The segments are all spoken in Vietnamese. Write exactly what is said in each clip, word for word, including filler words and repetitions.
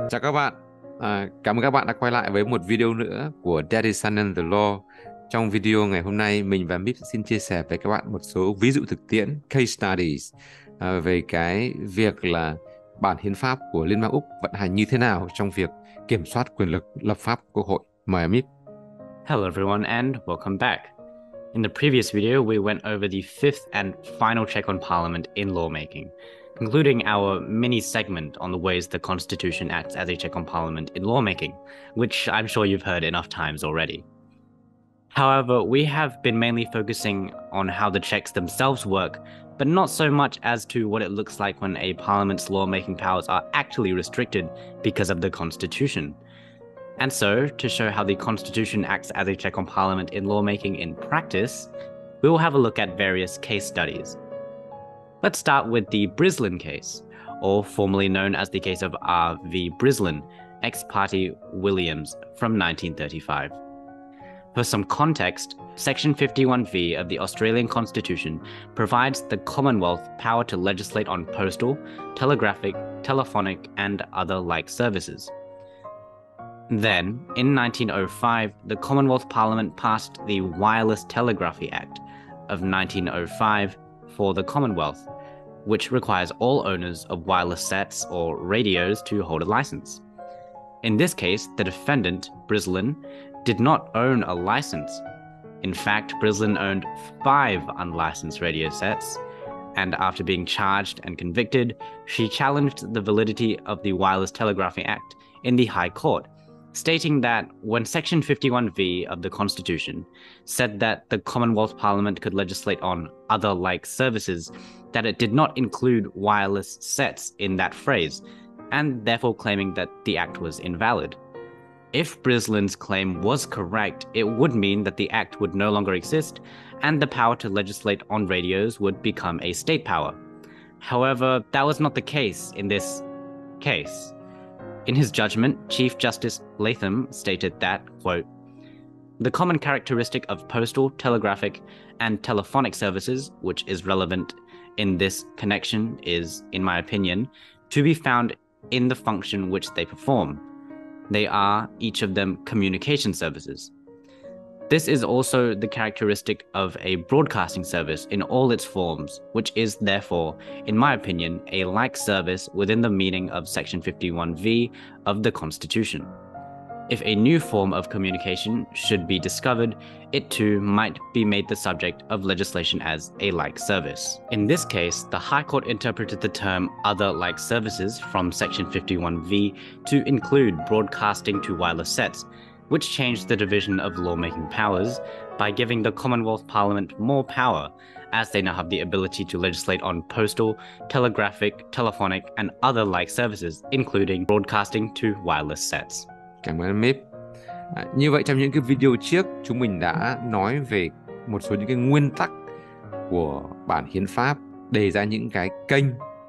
Chào các bạn, à, cảm ơn các bạn đã quay lại với một video nữa của Daddy Son and the Law. Trong video ngày hôm nay, mình và Mip xin chia sẻ với các bạn một số ví dụ thực tiễn, case studies, à, về cái việc là bản hiến pháp của Liên bang Úc vận hành như thế nào trong việc kiểm soát quyền lực lập pháp của Quốc hội. Mời Mip. Hello everyone and welcome back. In the previous video, we went over the fifth and final check on Parliament in lawmaking, concluding our mini segment on the ways the Constitution acts as a check on Parliament in lawmaking, which I'm sure you've heard enough times already. However, we have been mainly focusing on how the checks themselves work, but not so much as to what it looks like when a Parliament's lawmaking powers are actually restricted because of the Constitution. And so, to show how the Constitution acts as a check on Parliament in lawmaking in practice, we will have a look at various case studies. Let's start with the Brislin case, or formerly known as the case of R v Brislin, ex parte Williams, from nineteen thirty-five. For some context, Section fifty-one V of the Australian Constitution provides the Commonwealth power to legislate on postal, telegraphic, telephonic, and other like services. Then, in nineteen oh five, the Commonwealth Parliament passed the Wireless Telegraphy Act of nineteen oh five for the Commonwealth, which requires all owners of wireless sets or radios to hold a license. In this case, the defendant, Brislin, did not own a license. In fact, Brislin owned five unlicensed radio sets, and after being charged and convicted, she challenged the validity of the Wireless Telegraphy Act in the High Court, stating that when Section fifty-one V of the Constitution said that the Commonwealth Parliament could legislate on other like services, that it did not include wireless sets in that phrase, and therefore claiming that the act was invalid. If Brislin's claim was correct, it would mean that the act would no longer exist, and the power to legislate on radios would become a state power. However, that was not the case in this case. In his judgment, Chief Justice Latham stated that, quote, "The common characteristic of postal, telegraphic, and telephonic services, which is relevant in this connection, is, in my opinion, to be found in the function which they perform. They are, each of them, communication services. This is also the characteristic of a broadcasting service in all its forms, which is therefore, in my opinion, a like service within the meaning of Section fifty-one V of the Constitution. If a new form of communication should be discovered, it too might be made the subject of legislation as a like service." In this case, the High Court interpreted the term other like services from Section fifty-one V to include broadcasting to wireless sets, which changed the division of lawmaking powers by giving the Commonwealth Parliament more power, as they now have the ability to legislate on postal, telegraphic, telephonic, and other like services, including broadcasting to wireless sets. Cảm ơn Mip. À, như vậy trong những cái video trước, chúng mình đã nói về một số những cái nguyên tắc của bản hiến pháp, đề ra những cái kênh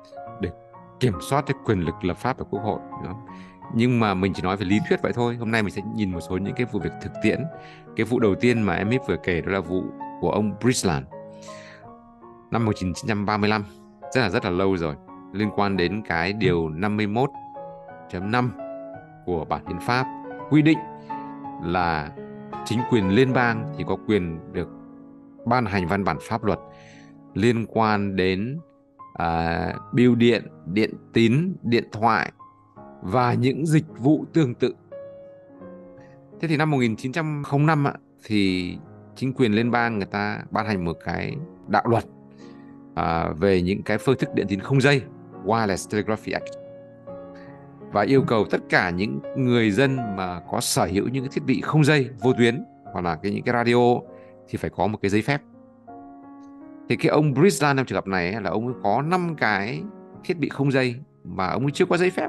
để kiểm soát cái quyền lực lập pháp của Quốc hội. Đúng không? Nhưng mà mình chỉ nói về lý thuyết vậy thôi. Hôm nay mình sẽ nhìn một số những cái vụ việc thực tiễn. Cái vụ đầu tiên mà em Mip vừa kể đó là vụ của ông Brislan năm một nghìn chín trăm ba mươi lăm, rất là rất là lâu rồi, liên quan đến cái điều năm mươi mốt chấm năm của bản hiến pháp, quy định là chính quyền liên bang thì có quyền được ban hành văn bản pháp luật liên quan đến à, bưu điện, điện tín, điện thoại và những dịch vụ tương tự. Thế thì năm một nghìn chín trăm lẻ năm ạ, thì chính quyền liên bang người ta ban hành một cái đạo luật à, về những cái phương thức điện tín không dây, Wireless Telegraphy Act, và yêu cầu tất cả những người dân mà có sở hữu những cái thiết bị không dây vô tuyến hoặc là cái những cái radio thì phải có một cái giấy phép. Thì cái ông Brislan trong trường hợp này là ông ấy có năm cái thiết bị không dây mà ông ấy chưa có giấy phép.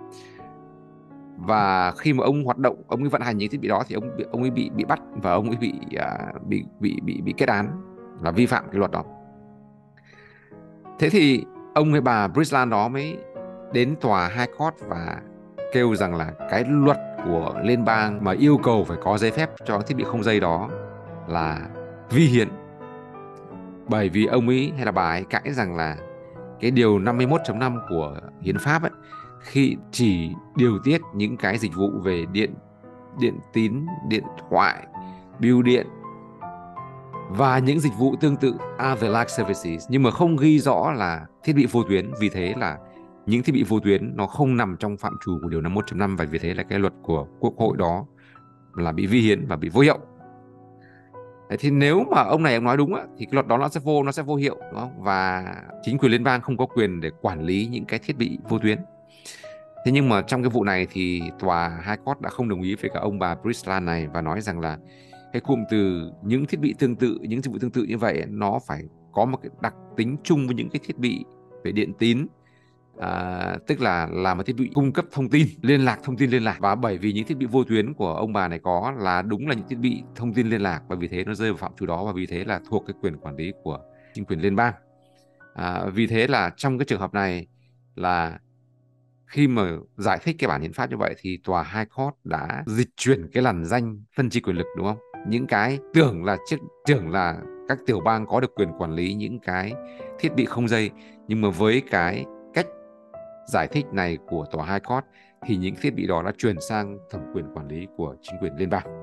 Và khi mà ông hoạt động, ông ấy vận hành những thiết bị đó thì ông ông ấy bị bị bắt và ông ấy bị uh, bị bị bị bị kết án là vi phạm cái luật đó. Thế thì ông hay bà Brislan đó mới đến tòa High Court và kêu rằng là cái luật của liên bang mà yêu cầu phải có giấy phép cho thiết bị không dây đó là vi hiến. Bởi vì ông ấy hay là bà ấy cãi rằng là cái điều năm mươi mốt chấm năm của hiến pháp ấy, khi chỉ điều tiết những cái dịch vụ về điện, điện tín, điện thoại, bưu điện và những dịch vụ tương tự other like services, nhưng mà không ghi rõ là thiết bị vô tuyến. Vì thế là những thiết bị vô tuyến nó không nằm trong phạm trù của điều năm mươi mốt chấm năm, và vì thế là cái luật của Quốc hội đó là bị vi hiến và bị vô hiệu. Đấy, thì nếu mà ông này ông nói đúng á, thì cái luật đó nó sẽ vô nó sẽ vô hiệu, đúng không? Và chính quyền liên bang không có quyền để quản lý những cái thiết bị vô tuyến. Thế nhưng mà trong cái vụ này thì tòa High Court đã không đồng ý với cả ông bà Brisland này và nói rằng là cái cụm từ những thiết bị tương tự, những dịch vụ tương tự như vậy nó phải có một cái đặc tính chung với những cái thiết bị về điện tín, à, tức là là một thiết bị cung cấp thông tin liên lạc, thông tin liên lạc. Và bởi vì những thiết bị vô tuyến của ông bà này có là đúng là những thiết bị thông tin liên lạc, và vì thế nó rơi vào phạm trù đó, và vì thế là thuộc cái quyền quản lý của chính quyền liên bang. À, vì thế là trong cái trường hợp này là khi mà giải thích cái bản hiến pháp như vậy thì tòa High Court đã dịch chuyển cái lằn ranh phân chia quyền lực, đúng không? Những cái tưởng là trước tưởng là các tiểu bang có được quyền quản lý những cái thiết bị không dây, nhưng mà với cái cách giải thích này của tòa High Court thì những thiết bị đó đã chuyển sang thẩm quyền quản lý của chính quyền liên bang.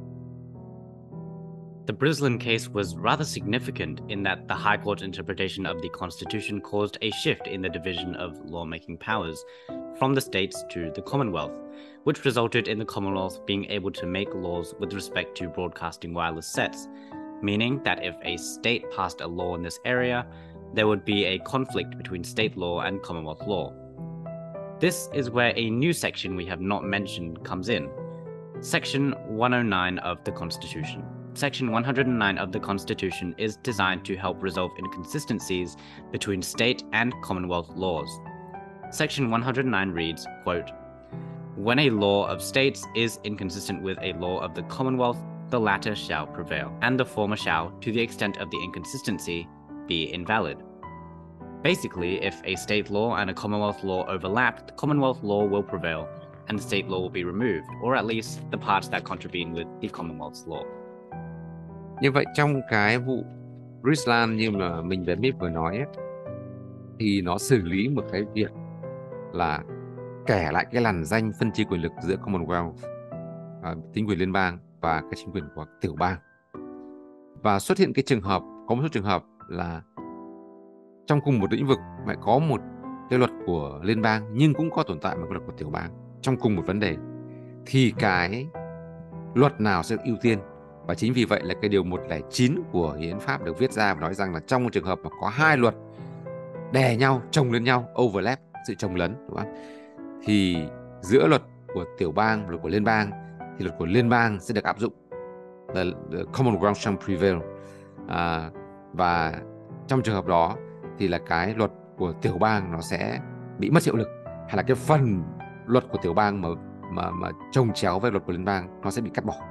The Brisland case was rather significant in that the High Court's interpretation of the Constitution caused a shift in the division of lawmaking powers from the states to the Commonwealth, which resulted in the Commonwealth being able to make laws with respect to broadcasting wireless sets, meaning that if a state passed a law in this area, there would be a conflict between state law and Commonwealth law. This is where a new section we have not mentioned comes in, Section one oh nine of the Constitution. Section one hundred nine of the Constitution is designed to help resolve inconsistencies between state and Commonwealth laws. Section one hundred nine reads, quote, "When a law of states is inconsistent with a law of the Commonwealth, the latter shall prevail, and the former shall, to the extent of the inconsistency, be invalid." Basically, if a state law and a Commonwealth law overlap, the Commonwealth law will prevail, and the state law will be removed, or at least the parts that contravene with the Commonwealth's law. Như vậy trong cái vụ Brisland như mà mình về mít vừa nói ấy, thì nó xử lý một cái việc là kẻ lại cái lằn ranh phân chia quyền lực giữa Commonwealth, à, chính quyền liên bang và cái chính quyền của tiểu bang. Và xuất hiện cái trường hợp, có một số trường hợp là trong cùng một lĩnh vực lại có một cái luật của liên bang nhưng cũng có tồn tại một cái luật của tiểu bang trong cùng một vấn đề, thì cái luật nào sẽ được ưu tiên. Và chính vì vậy là cái điều một không chín của hiến pháp được viết ra và nói rằng là trong một trường hợp mà có hai luật đè nhau, chồng lên nhau, overlap, sự chồng lấn, đúng không? Thì giữa luật của tiểu bang, luật của liên bang, thì luật của liên bang sẽ được áp dụng, là common ground shall prevail. À, và trong trường hợp đó thì là cái luật của tiểu bang nó sẽ bị mất hiệu lực, hay là cái phần luật của tiểu bang mà mà mà chồng chéo với luật của liên bang nó sẽ bị cắt bỏ.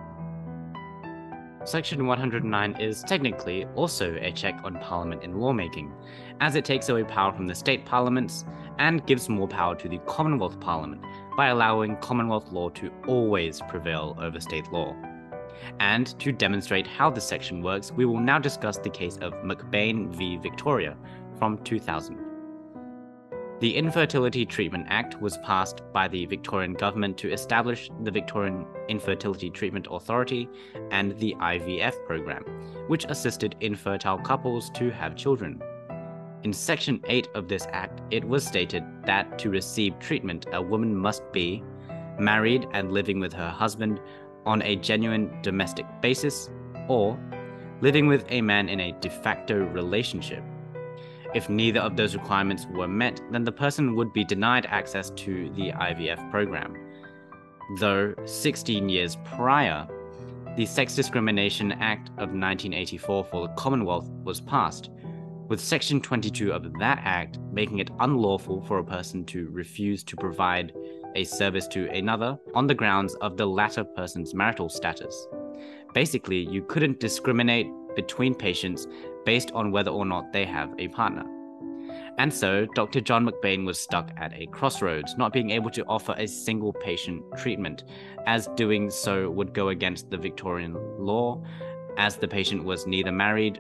Section one hundred nine is technically also a check on Parliament in lawmaking, as it takes away power from the state parliaments and gives more power to the Commonwealth Parliament by allowing Commonwealth law to always prevail over state law. And to demonstrate how this section works, we will now discuss the case of McBain v. Victoria from two thousand. The Infertility Treatment Act was passed by the Victorian government to establish the Victorian Infertility Treatment Authority and the I V F program, which assisted infertile couples to have children. In Section eight of this act, it was stated that to receive treatment, a woman must be married and living with her husband on a genuine domestic basis, or living with a man in a de facto relationship. If neither of those requirements were met, then the person would be denied access to the I V F program. Though sixteen years prior, the Sex Discrimination Act of nineteen eighty-four for the Commonwealth was passed, with Section twenty-two of that act making it unlawful for a person to refuse to provide a service to another on the grounds of the latter person's marital status. Basically, you couldn't discriminate between patients based on whether or not they have a partner. And so, Doctor John McBain was stuck at a crossroads, not being able to offer a single patient treatment, as doing so would go against the Victorian law, as the patient was neither married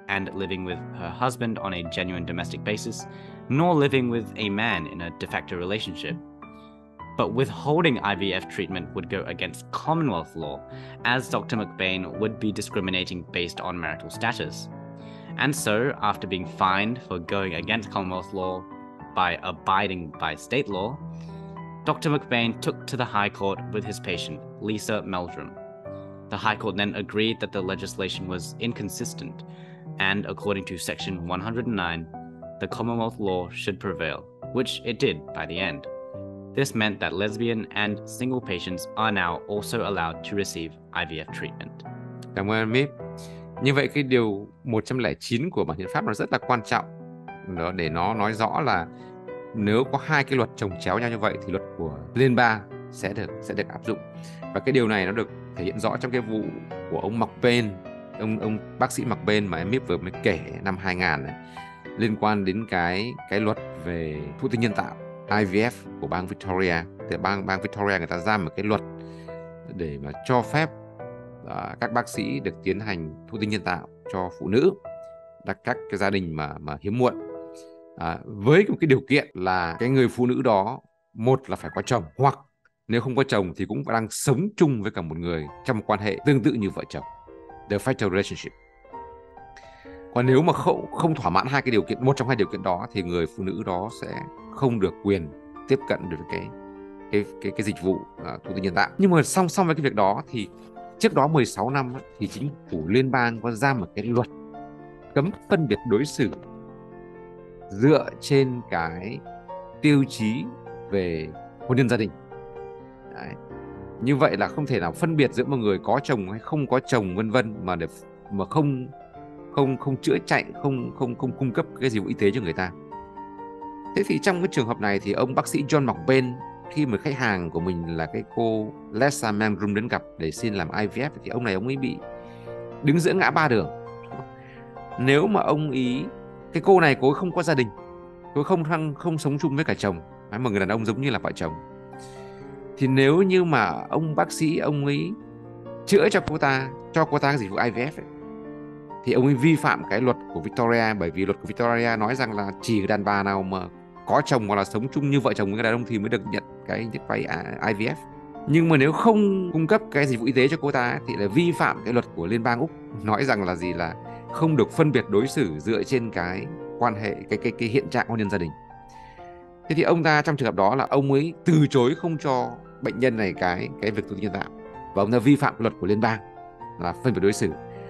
and living with her husband on a genuine domestic basis, nor living with a man in a de facto relationship. But withholding I V F treatment would go against Commonwealth law, as Doctor McBain would be discriminating based on marital status. And so, after being fined for going against Commonwealth law by abiding by state law, Doctor McBain took to the High Court with his patient, Lisa Meldrum. The High Court then agreed that the legislation was inconsistent, and according to Section one hundred nine, the Commonwealth law should prevail, which it did by the end. This meant that lesbian and single patients are now also allowed to receive I V F treatment. Cảm ơn Mip. Như vậy cái điều một trăm lẻ chín của bản hiến pháp nó rất là quan trọng đó, để nó nói rõ là nếu có hai cái luật chồng chéo nhau như vậy thì luật của liên bang sẽ được sẽ được áp dụng. Và cái điều này nó được thể hiện rõ trong cái vụ của ông McBain, ông ông bác sĩ McBain mà em Mip vừa mới kể năm hai nghìn này, liên quan đến cái cái luật về thụ tinh nhân tạo I V F của bang Victoria. Thì bang bang Victoria người ta ra một cái luật để mà cho phép uh, các bác sĩ được tiến hành thụ tinh nhân tạo cho phụ nữ, đặc các cái gia đình mà mà hiếm muộn, à, với một cái điều kiện là cái người phụ nữ đó, một là phải có chồng, hoặc nếu không có chồng thì cũng đang sống chung với cả một người trong một quan hệ tương tự như vợ chồng, de facto relationship. Còn nếu mà không không thỏa mãn hai cái điều kiện, một trong hai điều kiện đó, thì người phụ nữ đó sẽ không được quyền tiếp cận được cái cái cái cái dịch vụ uh, thụ tinh nhân tạo. Nhưng mà song song với cái việc đó thì trước đó mười sáu năm ấy, thì chính phủ liên bang có ra một cái luật cấm phân biệt đối xử dựa trên cái tiêu chí về hôn nhân gia đình. Đấy. Như vậy là không thể nào phân biệt giữa một người có chồng hay không có chồng vân vân mà để mà không không không chữa chạy, không không không cung cấp cái dịch vụ y tế cho người ta. Thế thì trong cái trường hợp này thì ông bác sĩ John McBain, khi mà khách hàng của mình là cái cô Lisa Meldrum đến gặp để xin làm I V F, thì ông này ông ấy bị đứng giữa ngã ba đường. Nếu mà ông ý, cái cô này cô ấy không có gia đình, cô ấy không không, không sống chung với cả chồng, một người đàn ông giống như là vợ chồng, thì nếu như mà ông bác sĩ ông ấy chữa cho cô ta, cho cô ta cái dịch vụ I V F ấy, thì ông ấy vi phạm cái luật của Victoria, bởi vì luật của Victoria nói rằng là chỉ đàn bà nào mà có chồng hoặc là sống chung như vợ chồng với người đàn ông thì mới được nhận cái nhận vay I V F. Nhưng mà nếu không cung cấp cái dịch vụ y tế cho cô ta thì là vi phạm cái luật của Liên bang Úc, nói rằng là gì, là không được phân biệt đối xử dựa trên cái quan hệ, cái cái cái hiện trạng hôn nhân gia đình. Thế thì ông ta trong trường hợp đó là ông ấy từ chối không cho bệnh nhân này cái cái việc thụ tinh nhân tạo, và ông ta vi phạm luật của liên bang là phân biệt đối xử,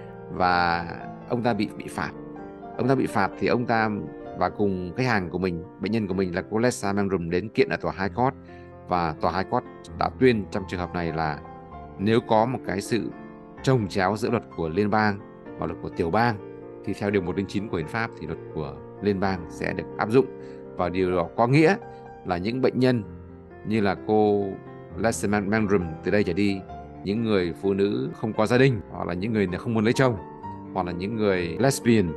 và ông ta bị bị phạt. Ông ta bị phạt thì ông ta và cùng khách hàng của mình, bệnh nhân của mình là cô Lisa Meldrum đến kiện ở tòa High Court, và tòa High Court đã tuyên trong trường hợp này là nếu có một cái sự chồng chéo giữa luật của liên bang và luật của tiểu bang thì theo điều một trăm linh chín của hiến pháp thì luật của liên bang sẽ được áp dụng. Và điều đó có nghĩa là những bệnh nhân như là cô Lisa Meldrum từ đây trở đi, những người phụ nữ không có gia đình, hoặc là những người không muốn lấy chồng, hoặc là những người lesbian,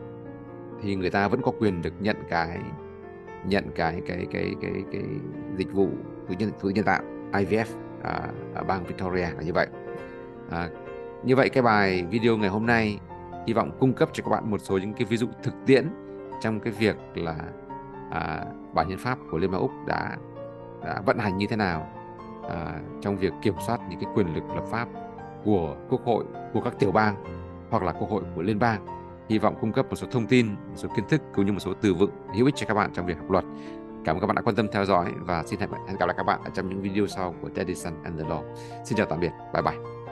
thì người ta vẫn có quyền được nhận cái nhận cái cái cái cái cái, cái dịch vụ thụ nhân thụ nhân tạo I V F à, ở bang Victoria là như vậy. À, như vậy cái bài video ngày hôm nay hy vọng cung cấp cho các bạn một số những cái ví dụ thực tiễn trong cái việc là à, bản hiến pháp của Liên bang Úc đã, đã vận hành như thế nào à, trong việc kiểm soát những cái quyền lực lập pháp của quốc hội, của các tiểu bang hoặc là quốc hội của liên bang. Hy vọng cung cấp một số thông tin, một số kiến thức cũng như một số từ vựng hữu ích cho các bạn trong việc học luật. Cảm ơn các bạn đã quan tâm theo dõi và xin hẹn gặp lại các bạn ở trong những video sau của Daddy Son and the Law. Xin chào tạm biệt, bye bye.